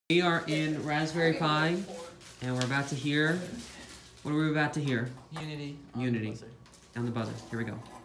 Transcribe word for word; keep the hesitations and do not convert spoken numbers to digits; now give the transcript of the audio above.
We are in Raspberry Pi, and we're about to hear, what are we about to hear? Unity. Unity. On the buzzer. Here we go.